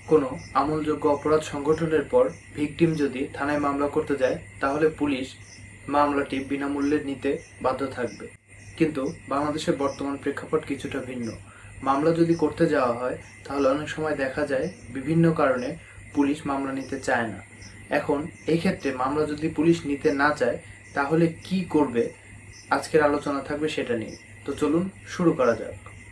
কোনো আমলযোগ্য অপরাধ সংঘটনের পর ভিকটিম যদি থানায় মামলা করতে যায় তাহলে পুলিশ মামলাটি বিনামূল্যে নিতে বাধ্য থাকবে। কিন্তু বাংলাদেশের বর্তমান প্রেক্ষাপট কিছুটা ভিন্ন। মামলা যদি করতে যাওয়া হয় তাহলে অনেক সময় দেখা যায় বিভিন্ন কারণে পুলিশ মামলা নিতে চায় না। এখন এই ক্ষেত্রে মামলা যদি পুলিশ নিতে না চায় তাহলে কি করবে, আজকের আলোচনা থাকবে সেটা নিয়ে। তো চলুন শুরু করা যাক।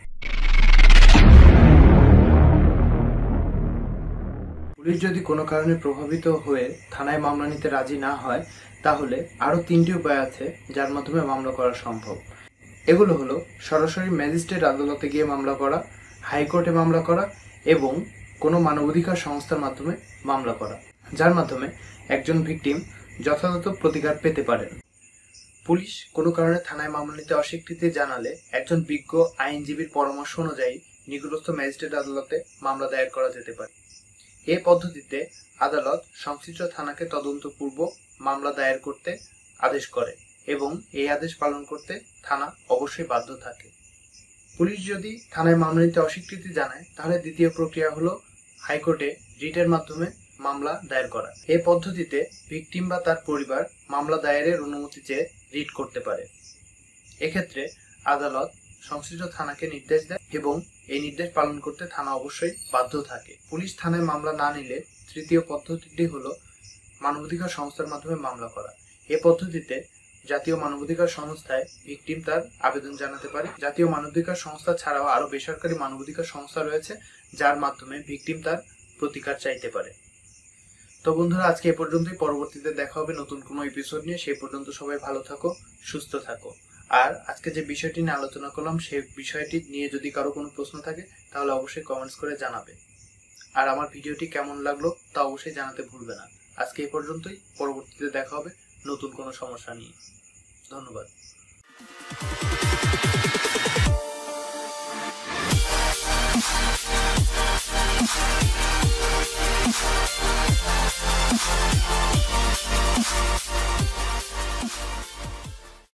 পুলিশ যদি কোনো কারণে প্রভাবিত হয়ে থানায় মামলা নিতে রাজি না হয় তাহলে আরও 3টি উপায় আছে যার মাধ্যমে মামলা করা সম্ভব। এগুলো হলো সরাসরি ম্যাজিস্ট্রেট আদালতে গিয়ে মামলা করা, হাইকোর্টে মামলা করা এবং কোনো মানবাধিকার সংস্থার মাধ্যমে মামলা করা, যার মাধ্যমে একজন ভিকটিম যথাযথ প্রতিকার পেতে পারেন। পুলিশ কোনো কারণে থানায় মামলা নিতে অস্বীকৃতি জানালে একজন বিজ্ঞ আইনজীবীর পরামর্শ অনুযায়ী নিকটস্থ ম্যাজিস্ট্রেট আদালতে মামলা দায়ের করা যেতে পারে। এই পদ্ধতিতে আদালত সংশ্লিষ্ট থানাকে তদন্তপূর্বক মামলা দায়ের করতে আদেশ করে এবং এই আদেশ পালন করতে থানা অবশ্যই বাধ্য থাকে। পুলিশ যদি থানায় মামলা নিতে অস্বীকৃতি জানায় তাহলে দ্বিতীয় প্রক্রিয়া হলো হাইকোর্টে রিটের মাধ্যমে মামলা দায়ের করা। এই পদ্ধতিতে ভিকটিম বা তার পরিবার মামলা দায়েরের অনুমতি চেয়ে রিট করতে পারে। এক্ষেত্রে আদালত সংশ্লিষ্ট থানাকে নির্দেশ দেয় এবং এই নির্দেশ পালন করতে থানা অবশ্যই বাধ্য থাকে। পুলিশ থানায় মামলা না নিলে তৃতীয় পদ্ধতিটি হলো মানবাধিকার সংস্থার মাধ্যমে মামলা করা। এই পদ্ধতিতে জাতীয় মানবাধিকার সংস্থায় ভিকটিম তার আবেদন জানাতে পারে। জাতীয় মানবাধিকার সংস্থা ছাড়াও আরো বেসরকারি মানবাধিকার সংস্থা রয়েছে যার মাধ্যমে ভিকটিম তার প্রতিকার চাইতে পারে। তো বন্ধুরা, আজকে এ পর্যন্তই। পরবর্তীতে দেখা হবে নতুন কোনো এপিসোড নিয়ে। সেই পর্যন্ত সবাই ভালো থাকো, সুস্থ থাকো। আর আজকে যে বিষয়টি নিয়ে আলোচনা করলাম সেই বিষয়টি নিয়ে যদি কারো কোনো প্রশ্ন থাকে তাহলে অবশ্যই কমেন্টস করে জানাবে। আর আমার ভিডিওটি কেমন লাগলো তা অবশ্যই জানাতে ভুলবে না। আজকে এই পর্যন্তই। পরবর্তীতে দেখা হবে নতুন কোনো সমস্যা নিয়ে। ধন্যবাদ।